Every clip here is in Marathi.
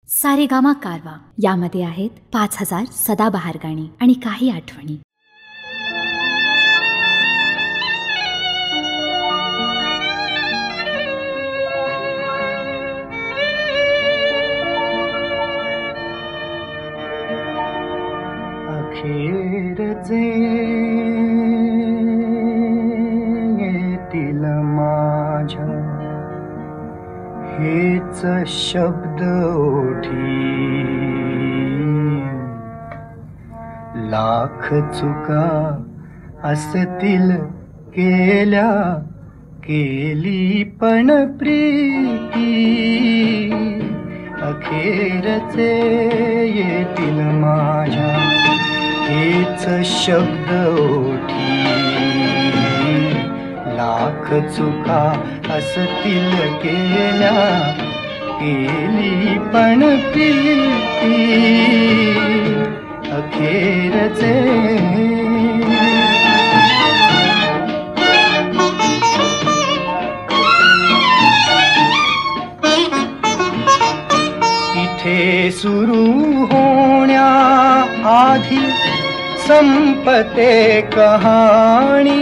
सारेगामा कारवा यामध्ये आहेत 5000 सदाबहार गाणी आणि काही आठवणी. अखेरचे येतील माझ्या हेच शब्द ओठी, लाख चुका असतील केल्या केली पण प्रीती. अखेरचे येतील माझ्या हेच शब्द ओठी, लाख चुका असतील केल्या केली पण प्रीती. अखेरचे इथे सुरू होण्या आधी संपते कहाणी,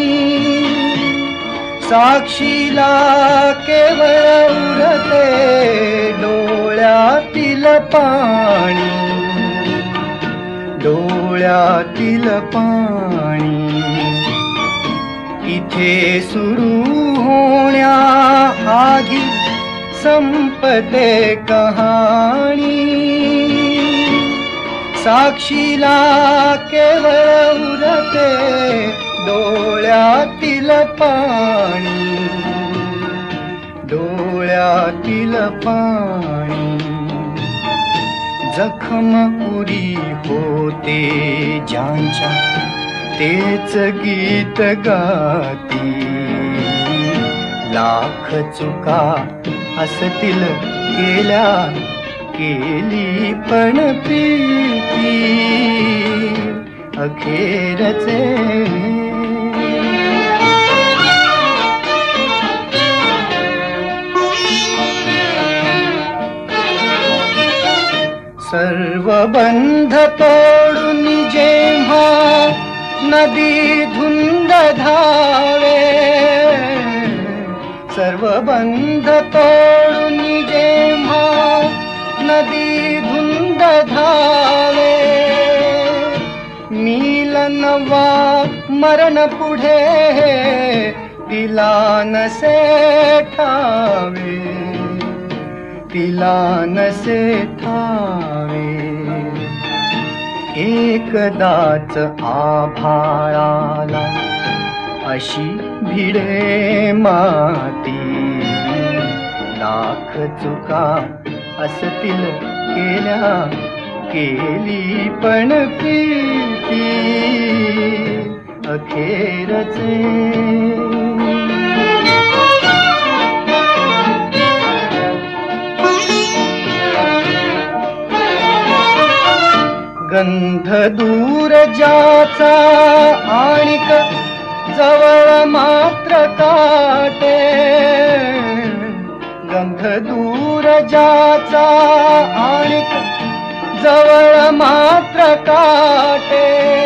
साक्षीला केवळ उरते डोळ्यातील पाणी, डोळ्यातील पाणी. इथे सुरू होण्या आधी संपते कहाणी, साक्षीला केवळ उरते डोळ्यातील पाणी, डोळ्यातील पाणी. जखम पुरी होते ज्यांच्या तेच गीत गाती, लाख चुका असतील केल्या केली पण प्रीती. अखेरचे सर्व बंध तोडून जेव्हा नदी धुंद धावे, सर्व बंध तोडून जेव्हा नदी धुंद धावे, मिलन वा मरण पुढे तिला नसे ठावे, तिला नसे ठावे. एकदाच आभाळाला अशी भिडे माती, लाख चुका असतील केल्या केली पण प्रीती. अखेरचे गंध दूर ज्याचा आणिक जवळ मात्र काटे, गंध दूर ज्याचा आणिक जवळ मात्र काटे.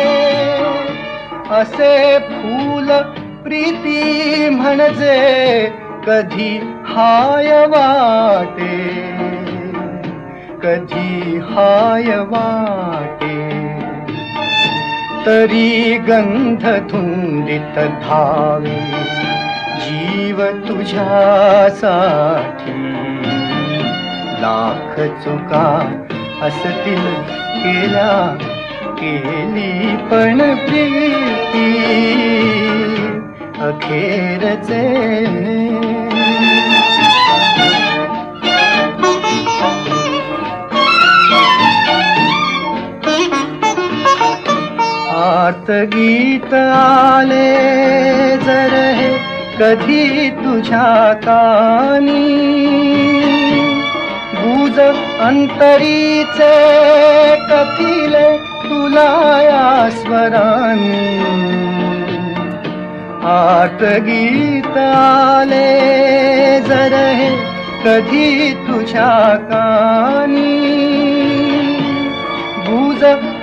असे फूल प्रीती म्हणजे कधी हाय वाटे, कधी हाय वाटे. तरी गंध धुंदीत धावे जीव तुझ्यासाठी, लाख चुका असतील केल्या केली पण प्रीती. अखेरचे आर्त गीत आले जर हे कधी तुझ्या कानी, गुज अंतरीचे कथिले तुला या स्वरांनी. आर्त गीत आले जर हे कधी तुझ्या कानी,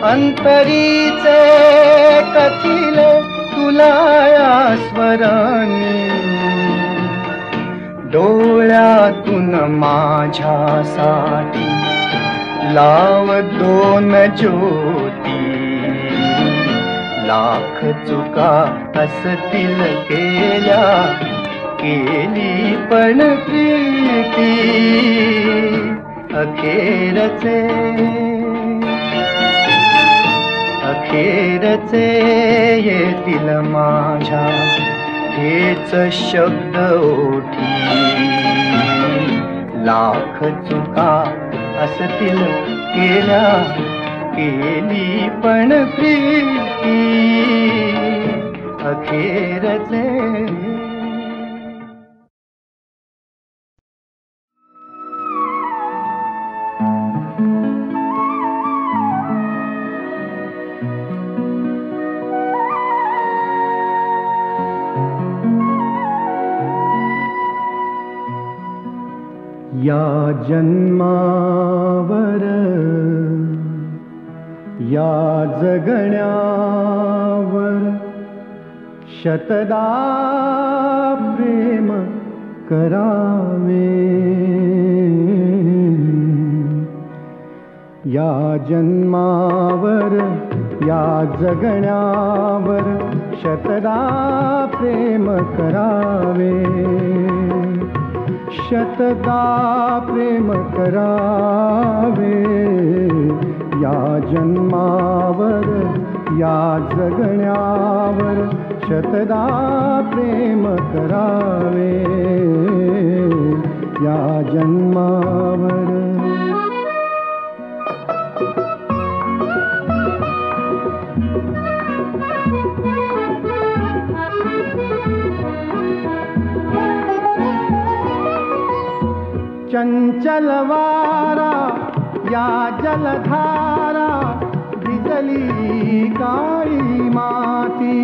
अंतरीचे कथिले तुला या स्वरांनी, डोळ्यातून माझ्यासाठी लाव दोन ज्योती, लाख चुका असतील केल्या, केली पण प्रीती अखेरचे येतील माझ्या हेच शब्द ओठी, लाख चुका असतील केल्या, केली पण प्रीती अखेरचे. या जन्मावर या जगण्यावर शतदा प्रेम करावे. या जन्मावर या जगण्यावर शतदा प्रेम करावे, शतदा प्रेम करावे. या जन्मावर या जगण्यावर शतदा प्रेम करावे. या जन्मावर चंचल वारा या जलधारा भिजली काळी माती.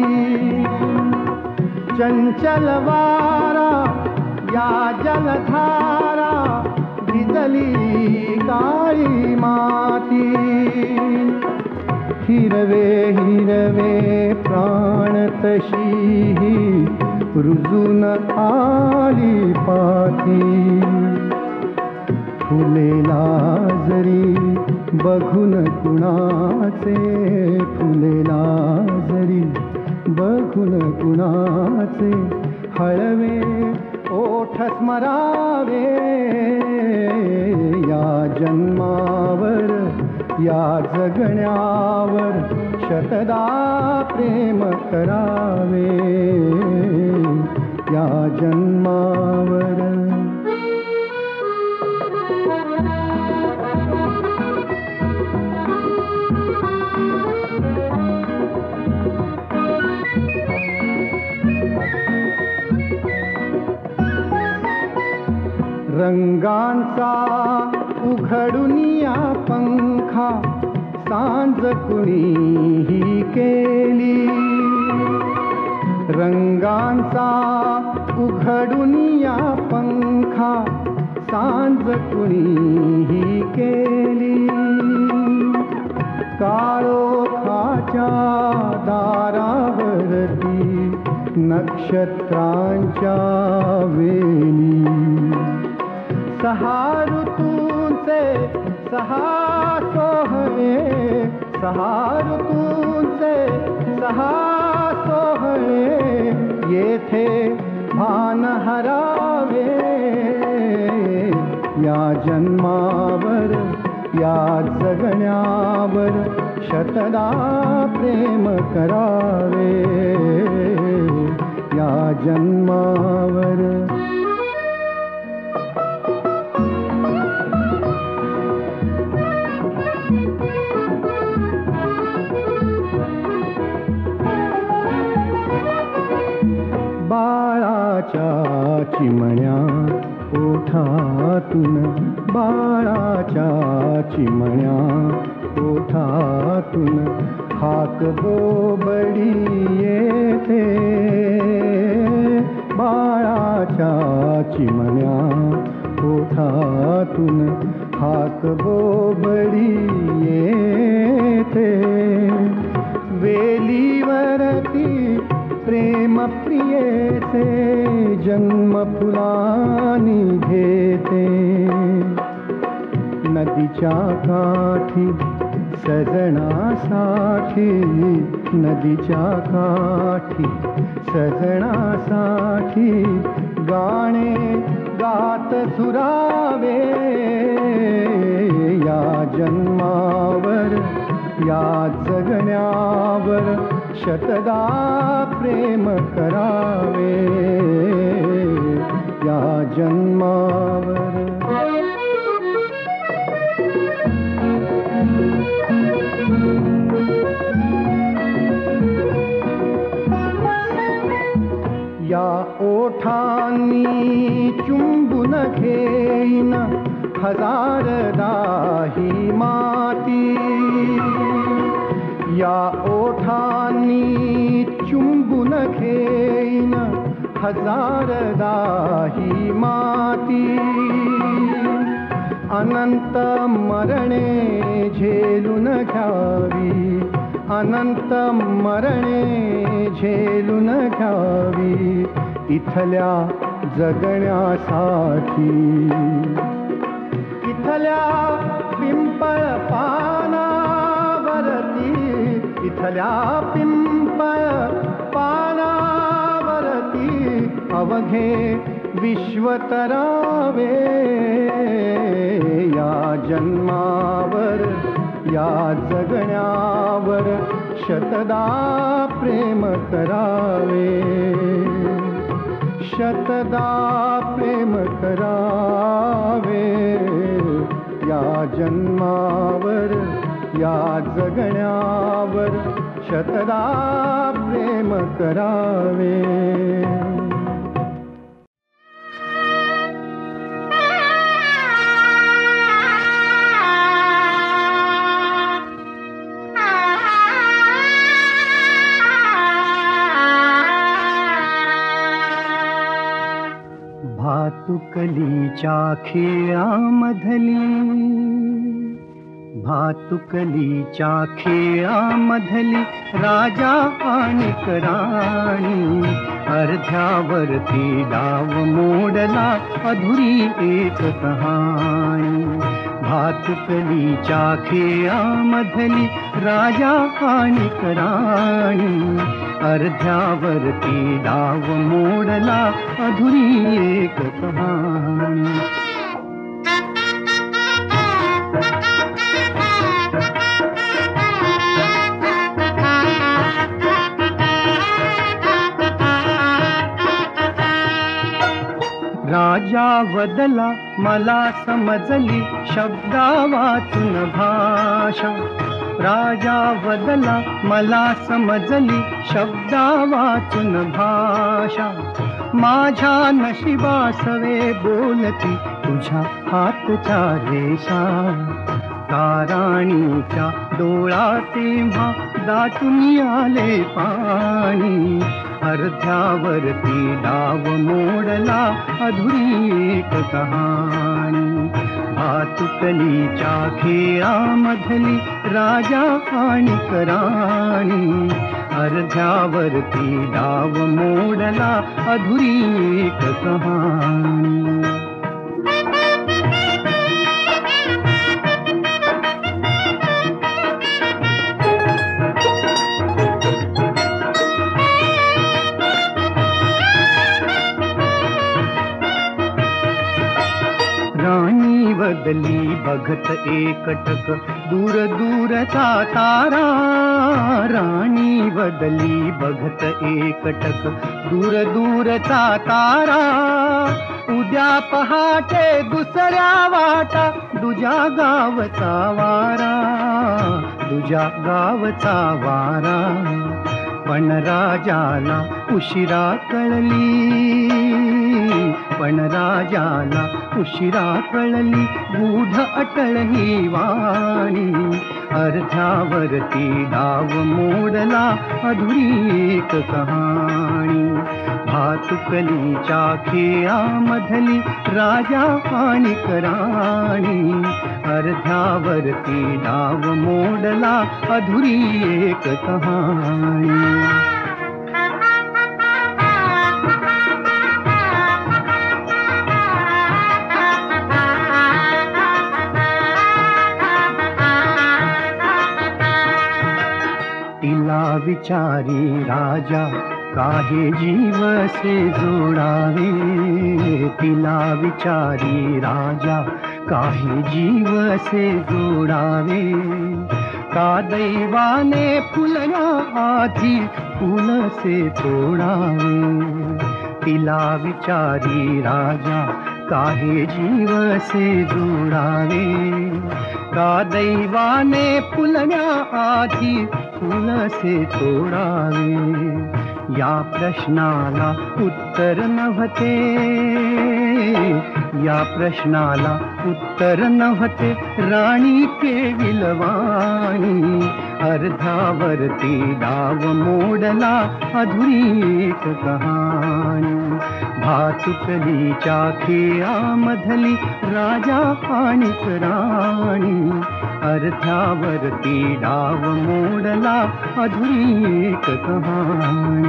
चंचल वारा या जलधारा भिजली काळी माती. हिरवे हिरवे प्राण तशी रुजून आली पाती. फुलेला जरी बघून कुणाचे, फुलेला जरी बघून कुणाचे, हळवे ओठ स्मरावे. या जन्मावर या जगण्यावर शतदा प्रेम करावे. या जन्मावर रंगांचा उघडुनिया पंखा सांज कुणीही केली. रंगांचा उघडुनिया पंखा सांज कुणीही केली. काळोखाच्या दारावरती नक्षत्रांच्या वेली. सहा ऋतूंचे सहा सोहळे, सहा ऋतूंचे सहा सोहळे, येथे भान हरावे. या जन्मावर या जगण्यावर शतदा प्रेम करावे. या जन्मावर बाळाच्या चिमण्या ओठातून, बाळाच्या चिमण्या ओठातून हाक बोबडी येते. बाळाच्या चिमण्या ओठातून हाक बोबडी येते. येते वेलीवरती प्रेम प्रियेचे जन्म फुलानी घेते नदीच्या काठी सजनासाठी नदीच्या काठी सजनासाठी गाणे गात झुरावे या जन्मावर या जगण्यावर शतदा प्रेम करावे या जन्मावर या ओठांनी चुंबून घेईन हजारदा ही माती या ओठांनी चुंबून घेईन हजारदा ही माती अनंत मरणे झेलून घ्यावी अनंत मरणे झेलून घ्यावी इथल्या जगण्यासाठी इथल्या पिंपळ पानावरती इथल्या पिंपळ पानावरती अवघे विश्वतरावे या जन्मावर या जगण्यावर शतदा प्रेम करावे शतदा प्रेम करावे या जन्मावर या जगण्यावर शतदा प्रेम करावे भातुकलीच्या खेळामधली भातुकलीच्या खेळामधली राजा आणि राणी अर्ध्यावरती डाव मोडला अधुरी एक कहाणी भातुकलीच्या खेळामधली राजा आणि राणी अर्ध्यावरती डाव मोडला अधुरी एक कहाणी राजा वदला मला समजली शब्दा वाचून भाषा राजा वदला मला समजली शब्दा वाचून भाषा माझ्या नशिबासवे बोलती तुझ्या हातच्या रेषा ताराणीच्या डोळा तेव्हा दाटून आले पाणी अर्ध्यावरती डाव मोडला अधुरी एक कहाणी भातुकलीच्या खेळामधली राजा आणि राणी अर्ध्यावरती डाव मोडला अधुरी एक कहाणी बदली बघत एकटक दूर दूरचा तारा राणी बदली बघत एकटक दूर दूरचा तारा उद्या पहाटे दुसऱ्या वाटा दुजा गावचा वारा दुजा गावचा वारा पण राजाला उशिरा कळली पण राजाला उशिरा कळली गूढ अटळ ही वाणी अर्ध्यावरती डाव मोडला अधुरी एक कहाणी भातुकलीच्या खेळामधली राजा आणि राणी अर्ध्यावरती डाव मोडला अधुरी एक कहाणी. तिला विचारी राजा काहे जीव से जोडावे. तिला विचारी राजा काहे जीव से जोडावे. का दैवाने फुलल्या आधी फूल से तोडावे. तिला विचारी राजा काहे जीव से जोडावे. का दैवाने फुलल्या आधी फूल से तोडावे. या प्रश्नाला उत्तर नव्हते. या प्रश्नाला उत्तर नव्हते राणी केविलवाणी. अर्ध्यावरती डाव मोडला अधुरी एक कहाणी. भातुकलीच्या खेळामधली राजा आणि राणी. अर्ध्यावरती डाव मोडला अधुरी एक कहाणी.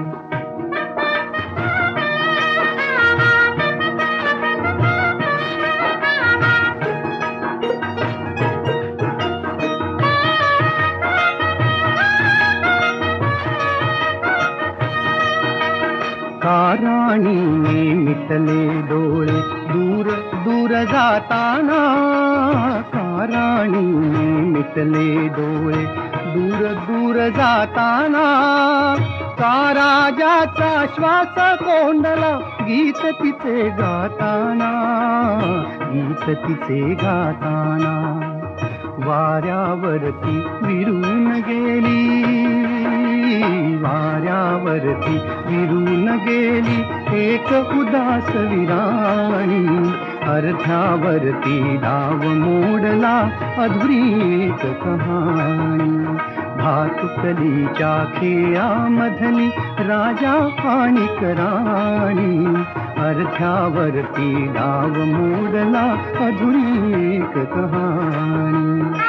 का राणीने मिटले डोळे दूर दूर जाताना. का राणीने मिटले डोळे दूर दूर जाताना. का राजाचा श्वास कोंडला गीत तिचे गाताना. गीत तिचे गाताना. वाऱ्यावरती विरून गेली. वाऱ्यावरती विरून गेली एक उदास विराणी. अर्ध्यावरती डाव मोडला अधुरी एक कहाणी. भातुकलीच्या खेळामधली राजा आणि राणी. अर्ध्यावरती डाव मोडला अधुरी एक कहाणी.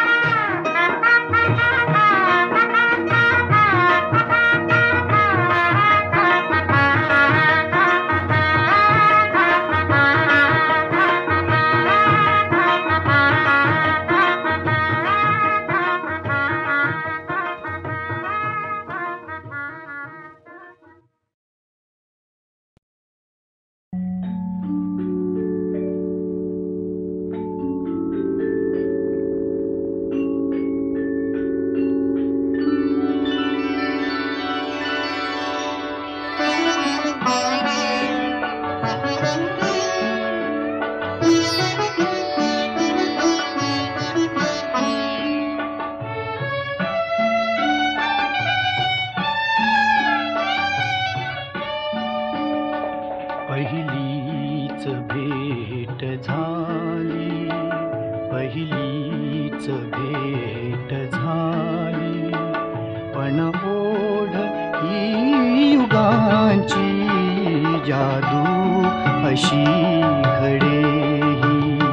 पहिलीच भेट झाली. पहिलीच भेट झाली. पण ओढ ही युगांची जादू अशी घडेही.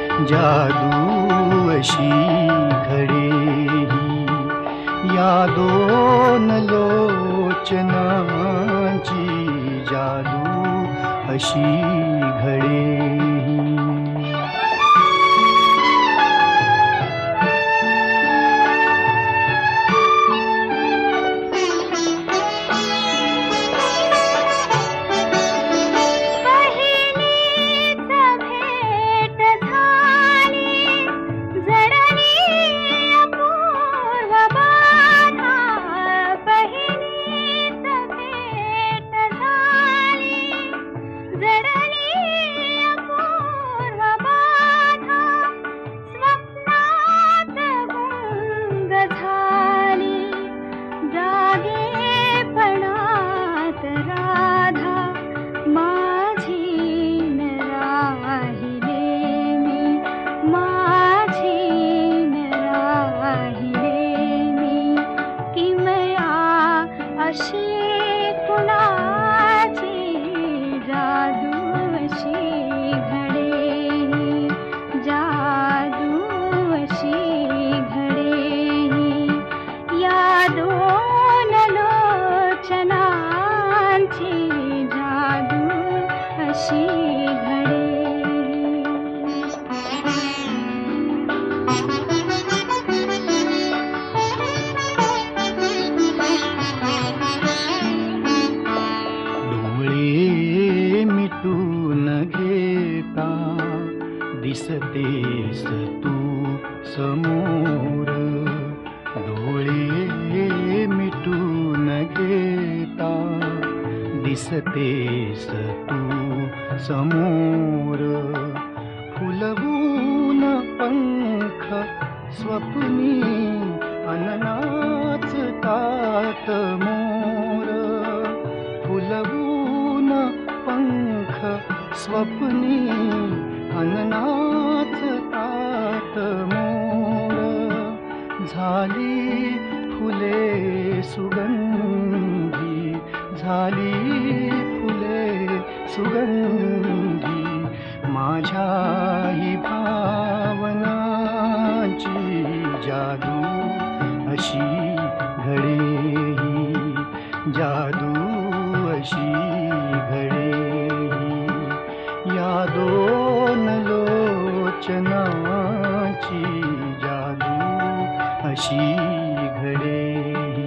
जादू अशी घडेही. या दोन लोचनांची जादू अशी घडेही. जडली घडेही या दोन लोचनांची जादू अशी दिसतेस तू समोर, डोळे मिटून घेता दिसतेस तू समोर. फुलवून पंख स्वप्नी अननाचतात मोर, फुलवून पंख स्वप्नी अननाचतात मोर. झाली फुले सुगंधी, झाली फुले सुगंधी माझ्या ही भावनाची जादू अशी घडेही, जादू अशी घडेही या दोन लोचनाची जादू अशी घडेही.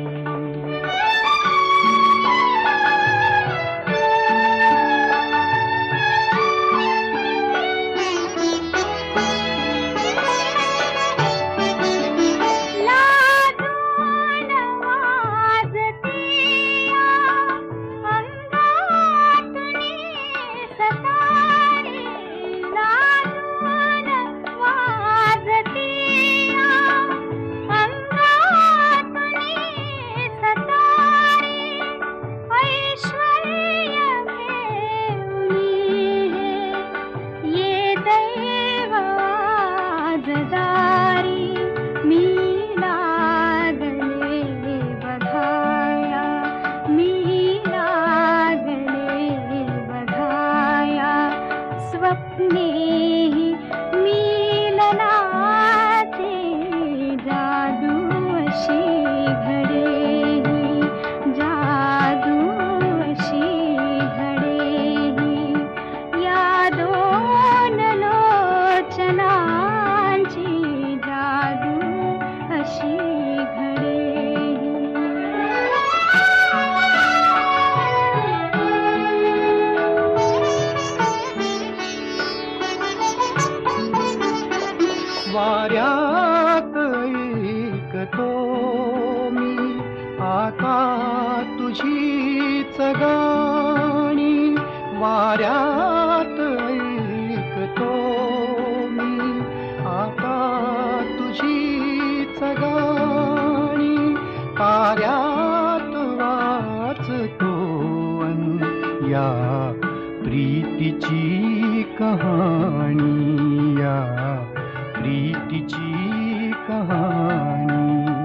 वाऱ्यात ऐकतो मी आता तुझीच गाणी, वाऱ्यात ऐकतो मी आता तुझीच गाणी. ताऱ्यात वाचतो या प्रीतीची कहाणी, या प्रीतीची कहाणी.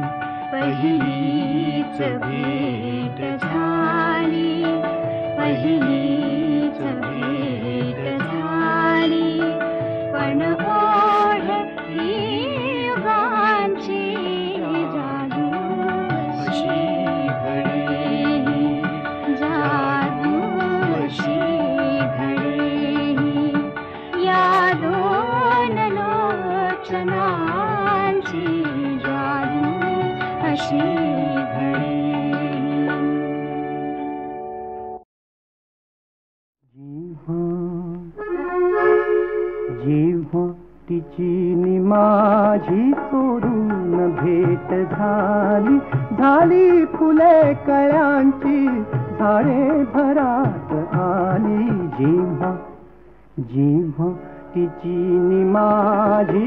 पहिलीच भेट झाली, पहिलीच भेट झाली, पण ओढ ही युगांची जादू अशी घडेही, जादू अशी घडेही या दोन लोचनांची जादू अशी घडेही. जेव्हा तिची नि माझी सोडून भेट झाली, झाली फुले कळ्यांची झाडे भरात आली. जेव्हा जेव्हा तिची नि माझी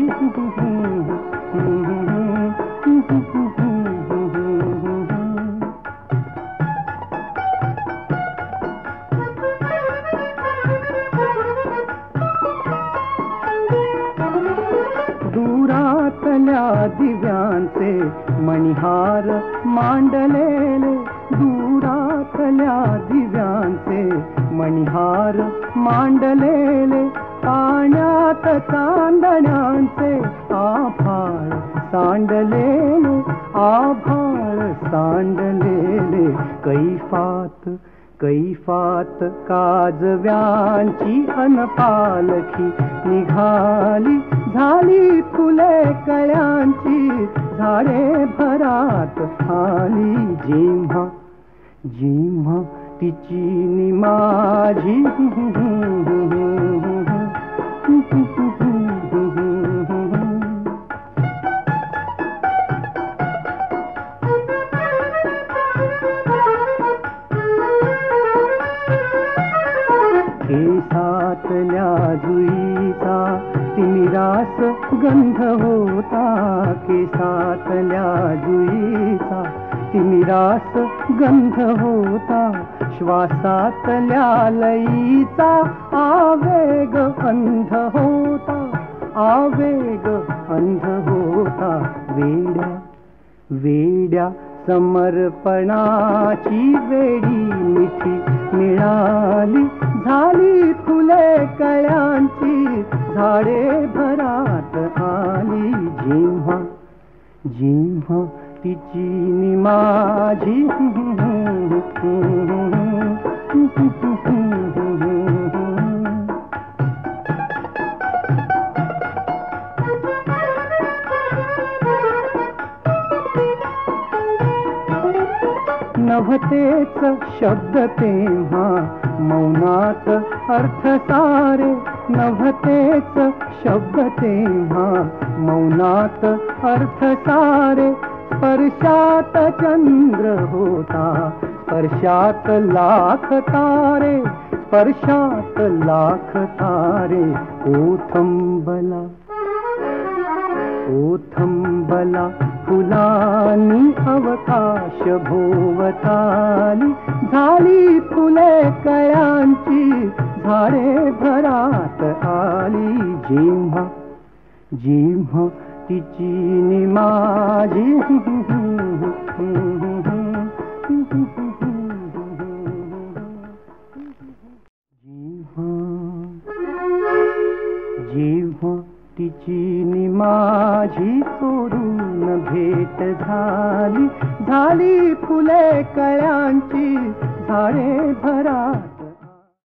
दुरातल्या दिव्यांचे मणिहार मांडलेले, दुरातल्या दिव्यांचे मणिहार मांडलेले, पाण्यात चांदण्यांचे आभाळ सांडलेले आभाळ सांडलेले कैफात कैफात काजव्यांची अनपालखी निघाली झाली फुले कळ्यांची झाडे भरात आली जेव्हा जेव्हा तिची नि माझी केसातल्या जुईचा तिमिरास गंध होता केसातल्या जुईचा तिमिरास गंध होता श्वासातल्या लईचा आवेग अंध होता आवेग अंध होता वेड्या वेड्या समर्पणाची वेडी मिठी मिळाली झाली फुले कळ्यांची झाडे भरात आली जेव्हा जेव्हा तिची नि माझी नव्हतेच शब्द तेव्हा मौनात अर्थ सारे नव्हतेच शब्द तेव्हा मौनात अर्थ सारे स्पर्शात चंद्र होता स्पर्शात लाख तारे स्पर्शात लाख तारे ओथंबला ओथंबला फुलांनी अवकाश भोवताली झाली फुले कळ्यांची झाडे भरात आली जेव्हा जेव्हा तिची नि माझी जेव्हा तिची नि माझी चोरून भेट झाली झाली फुले कळ्यांची झाडे भरात